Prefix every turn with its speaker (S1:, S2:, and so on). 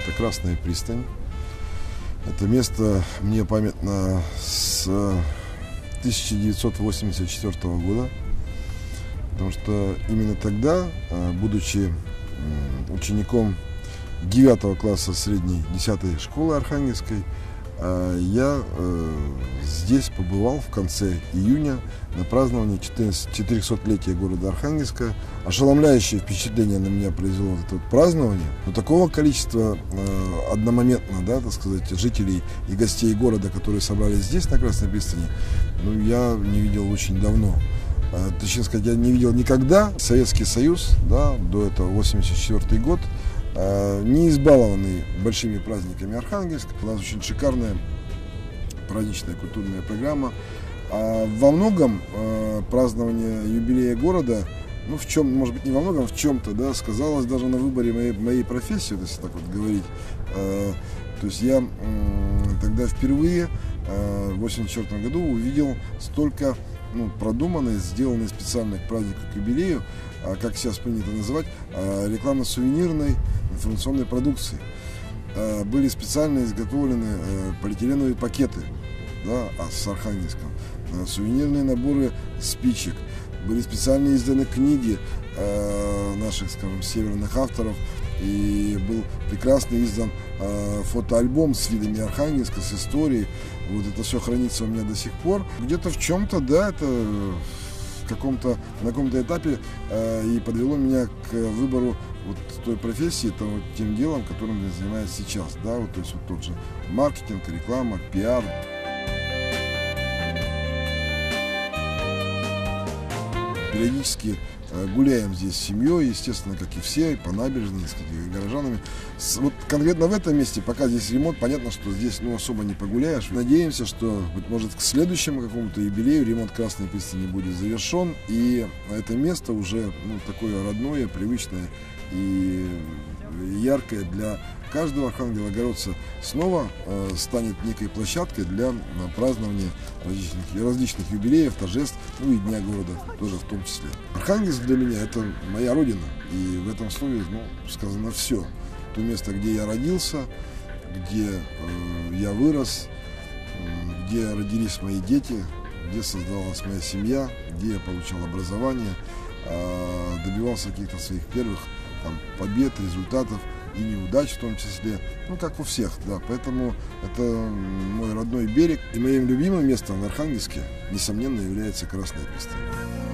S1: это Красная пристань. Это место мне памятно с 1984 года, потому что именно тогда, будучи учеником 9 класса средней 10 школы Архангельской, я здесь побывал в конце июня на праздновании 400-летия города Архангельска. Ошеломляющее впечатление на меня произвело это празднование. Но такого количества одномоментно, да, так сказать, жителей и гостей города, которые собрались здесь, на Красной пристани, я не видел очень давно. Точнее сказать, я не видел никогда. Советский Союз, да, до этого 1984 год, не избалованный большими праздниками Архангельск. У нас очень шикарная праздничная культурная программа. Во многом празднование юбилея города, в чем, может быть, не во многом, в чем-то, да, сказалось даже на выборе моей профессии, если так вот говорить. То есть я тогда впервые в 1984 году увидел столько продуманной, сделанной специально к празднику, к юбилею, как сейчас принято называть, рекламно-сувенирной информационной продукции. Были специально изготовлены полиэтиленовые пакеты, да, с Архангельском, сувенирные наборы спичек, были специально изданы книги наших, скажем, северных авторов, и был прекрасно издан фотоальбом с видами Архангельска, с историей. Вот это все хранится у меня до сих пор. Где-то в чем-то, да, это на каком-то этапе и подвело меня к выбору вот той профессии, тем делом, которым я занимаюсь сейчас, да, то есть вот тот же маркетинг, реклама, пиар. Периодически гуляем здесь с семьей, естественно, как и все, по набережной, с горожанами. Вот конкретно в этом месте, пока здесь ремонт, понятно, что здесь особо не погуляешь. Надеемся, что, быть может, к следующему какому-то юбилею ремонт Красной пристани будет завершен, и это место уже такое родное, привычное и яркое для каждого архангелогородца снова станет некой площадкой для празднования различных юбилеев, торжеств, и Дня города тоже в том числе. Архангельск для меня – это моя родина, и в этом слове сказано все. То место, где я родился, где я вырос, где родились мои дети, где создалась моя семья, где я получал образование, добивался каких-то своих первых побед, результатов и неудач в том числе, как у всех, да. Поэтому это мой родной берег, и моим любимым местом в Архангельске, несомненно, является Красная пристань.